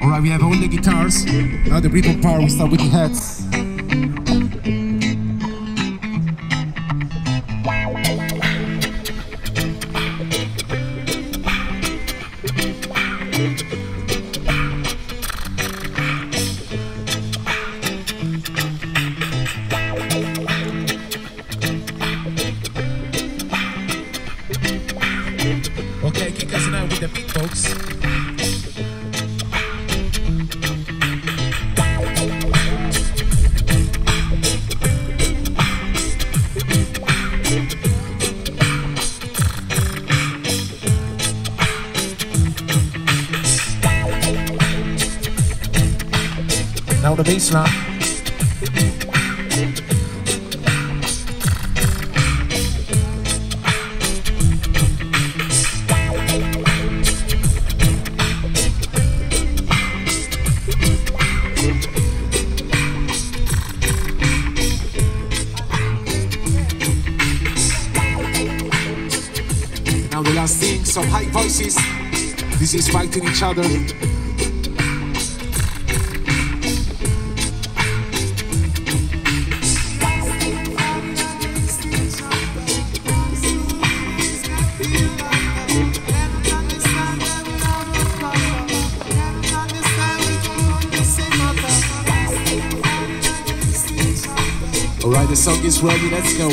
Alright, we have all the guitars. Now the rhythm part, we start with the heads. Okay, kick us now with the beatbox. Now the bass line. Now the last thing, some high voices. This is fighting each other. Alright, the song is ready, let's go.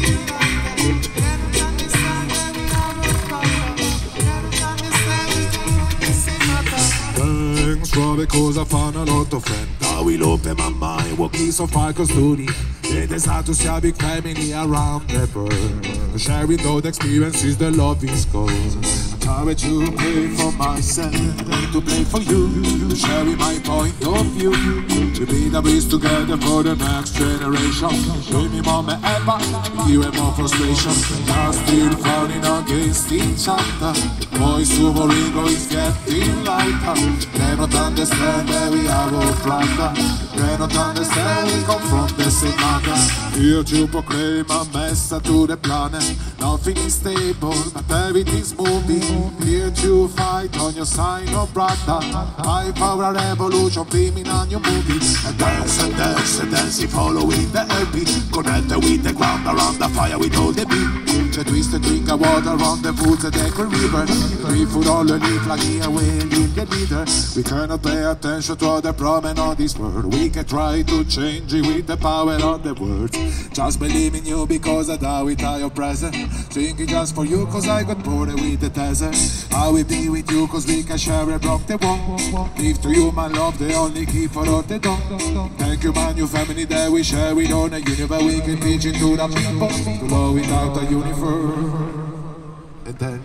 Thanks for because I found a lot of friends. Now we'll open my mind, walk me so far close to the end. It is hard to see a big family around the world. Sharing those experiences, the love is gold. I would you play for myself and to play for you, sharing my point of view. We be the breeze together for the next generation. Show me more ever, you have more frustration. Now still fighting against each other. Voice over ego is getting lighter. Cannot understand that we are all brother. Cannot understand we come from the same mother. Here to proclaim a message to the planet. Nothing is stable, but everything's moving. Here to fight on your side, no brother. High power revolution, filming on your movie. And dance and dance and dance, following the LP. Connected with the ground around the fire with all the beat. The twisted drink of water on the woods and the river. We put all the leaf like here, we leave the leader. We cannot pay attention to the problem of this world. We can try to change it with the power of the words. Just believe in you because I die without your presence. Singing just for you cause I got bored with the desert. I will be with you cause we can share and rock the wall. Give to you my love, the only key for all the door. Thank you my new family that we share with all the universe. We can teach it to the people to love without a universe. And then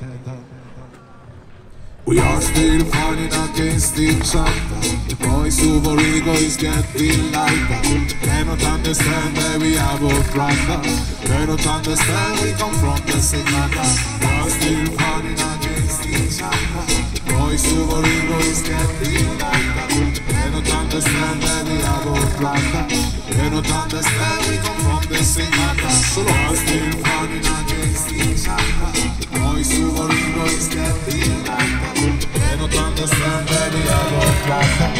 we are still fighting against each other. The voice over ego is getting lighter. Cannot understand that we are both brother. Cannot understand we come from the same mother. We are still fighting against each other. The voice over ego is getting lighter. Cannot understand that we are both brother. Cannot understand we come from the same mother. So we are still fighting against each other. The voice over ego is getting lighter. Cannot understand that we are both brother.